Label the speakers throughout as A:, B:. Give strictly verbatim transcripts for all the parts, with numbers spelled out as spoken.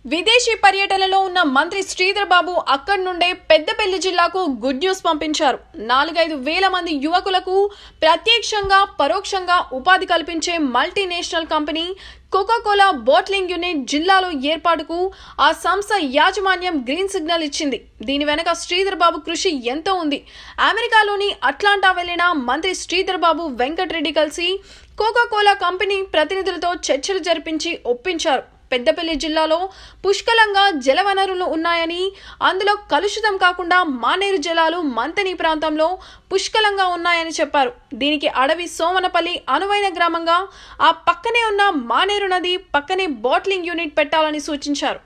A: విదేశీ పర్యటనలో ఉన్న మంత్రి శ్రీధర్ బాబు అక్కడి నుండే పెద్దపల్లి జిల్లాకు గుడ్ న్యూస్ పంపించారు. నాలుగైదు వేల మంది యువకులకు ప్రత్యక్షంగా పరోక్షంగా ఉపాధి కల్పించే multinational company coca cola bottling unit జిల్లాలో ఏర్పాటుకు ఆ సంస్థ యాజమాన్యం గ్రీన్ సిగ్నల్ ఇచ్చింది. దీని వెనక శ్రీధర్ బాబు కృషి ఎంతో ఉంది. అమెరికాలోని అట్లాంటా వెళ్లిన మంత్రి శ్రీధర్ బాబు వెంకటరెడ్డి కలిసి కోకాకోలా కంపెనీ ప్రతినిధులతో చర్చలు జరిపించి ఒప్పించారు. పెద్దపల్లి జిల్లాలో పుష్కలంగా జలవనరులు ఉన్నాయని, అందులో కలుషితం కాకుండా మానేరు జలాలు మంతని ప్రాంతంలో పుష్కలంగా ఉన్నాయని చెప్పారు. దీనికి అడవి సోమనపల్లి అనువైన గ్రామంగా ఆ పక్కనే ఉన్న మానేరు నది పక్కనే బాట్లింగ్ యూనిట్ పెట్టాలని సూచించారు.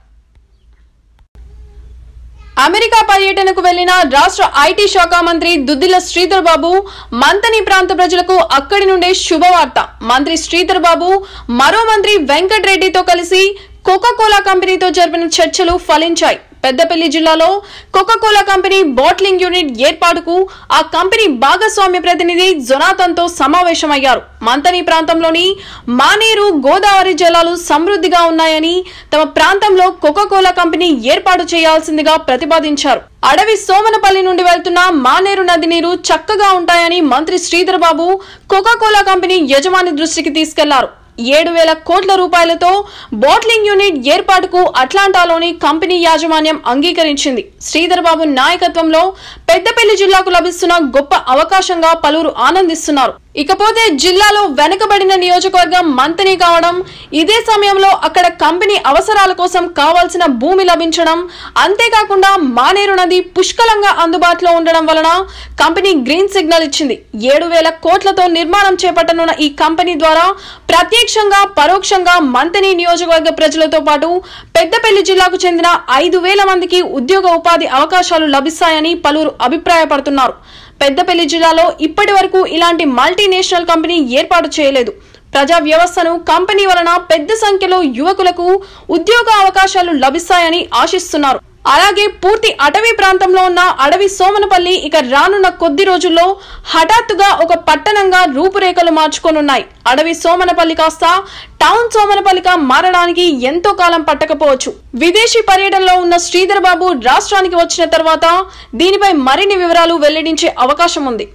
A: అమెరికా పర్యటనకు వెళ్లిన రాష్ట్ర ఐటీ శాఖ మంత్రి దుద్దిల శ్రీధర్ బాబు మంతని ప్రాంత ప్రజలకు అక్కడి నుండే శుభవార్త. మంత్రి శ్రీధర్ బాబు మరో మంత్రి వెంకటరెడ్డితో కలిసి కోకాకోలా కంపెనీతో జరిపిన చర్చలు ఫలించాయి. పెద్దపల్లి జిల్లాలో కోకాకోలా కంపెనీ బాట్లింగ్ యూనిట్ ఏర్పాటుకు ఆ కంపెనీ భాగస్వామ్య ప్రతినిధి జొనాథన్ తో సమావేశమయ్యారు. మంతని ప్రాంతంలోని మానేరు గోదావరి జలాలు సమృద్ధిగా ఉన్నాయని, తమ ప్రాంతంలో కోకాకోలా కంపెనీ ఏర్పాటు చేయాల్సిందిగా ప్రతిపాదించారు. అడవి సోమనపల్లి నుండి వెళ్తున్న మానేరు నది నీరు చక్కగా ఉంటాయని మంత్రి శ్రీధర్ బాబు కోకాకోలా కంపెనీ యజమాని దృష్టికి తీసుకెళ్లారు. ఏడు వేల కోట్ల రూపాయలతో బాట్లింగ్ యూనిట్ ఏర్పాటుకు అట్లాంటాలోని కంపెనీ యాజమాన్యం అంగీకరించింది. శ్రీధర్ బాబు నాయకత్వంలో పెద్దపల్లి జిల్లాకు లభిస్తున్న గొప్ప అవకాశంగా పలువురు ఆనందిస్తున్నారు. ఇకపోతే జిల్లాలో వెనుకబడిన నియోజకవర్గం మంతని కావడం, ఇదే సమయంలో అక్కడ కంపెనీ అవసరాల కోసం కావాల్సిన భూమి లభించడం, అంతేకాకుండా మానేరు నది పుష్కలంగా అందుబాటులో ఉండడం వలన కంపెనీ గ్రీన్ సిగ్నల్ ఇచ్చింది. ఏడు వేల కోట్లతో నిర్మాణం చేపట్టనున్న ఈ కంపెనీ ద్వారా ప్రత్యక్షంగా పరోక్షంగా మంతని నియోజకవర్గ ప్రజలతో పాటు పెద్దపల్లి జిల్లాకు చెందిన ఐదు వేల మందికి ఉద్యోగ ఉపాధి అవకాశాలు లభిస్తాయని పలువురు అభిప్రాయపడుతున్నారు. పెద్దపల్లి జిల్లాలో ఇప్పటి వరకు ఇలాంటి మల్టీనేషనల్ కంపెనీ ఏర్పాటు చేయలేదు. ప్రజా వ్యవస్థను కంపెనీ వలన పెద్ద సంఖ్యలో యువకులకు ఉద్యోగ అవకాశాలు లభిస్తాయని ఆశిస్తున్నారు. అలాగే పూర్తి అటవీ ప్రాంతంలో ఉన్న అడవి సోమనపల్లి ఇక రానున్న కొద్ది రోజుల్లో హఠాత్తుగా ఒక పట్టణంగా రూపురేఖలు మార్చుకోనున్నాయి. అడవి సోమనపల్లి కాస్త టౌన్ సోమనపల్లిగా మారడానికి ఎంతో కాలం పట్టకపోవచ్చు. విదేశీ పర్యటనలో ఉన్న శ్రీధర్ బాబు రాష్ట్రానికి వచ్చిన తర్వాత దీనిపై మరిన్ని వివరాలు వెల్లడించే అవకాశం ఉంది.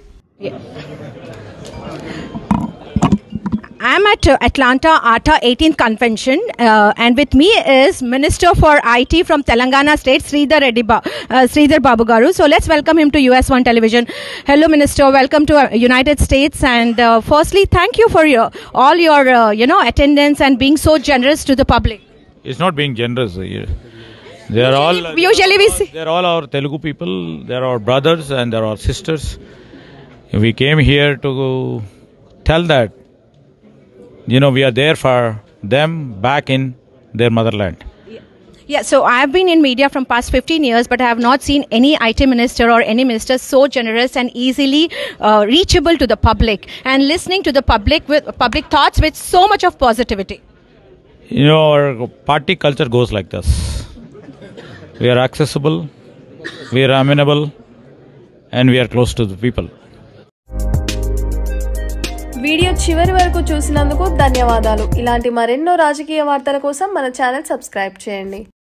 B: I'm at uh, Atlanta A T A eighteenth convention uh, and with me is Minister for I T from Telangana State, Sridhar Reddy ba uh, Sridhar Babu Garu. So let's welcome him to U S one television. Hello Minister, welcome to uh, United States, and uh, firstly thank you for your all your uh, you know attendance and being so generous to the public.
C: It's not being generous. They are all
B: usually we see
C: they are all our Telugu people. They are our brothers and they are our sisters. We came here to tell that, you know, we are there for them back in their motherland.
B: Yeah. yeah, so I have been in media from past fifteen years, but I have not seen any I T minister or any minister so generous and easily uh, reachable to the public and listening to the public with public thoughts with so much of positivity.
C: You know, our party culture goes like this. We are accessible, we are amenable, and we are close to the people.
A: Video చివరి వరకు చూసినందుకు ధన్యవాదాలు. ఇలాంటి మరెన్నో రాజకీయ వార్తల కోసం మన ఛానల్ సబ్స్క్రైబ్ చేయండి.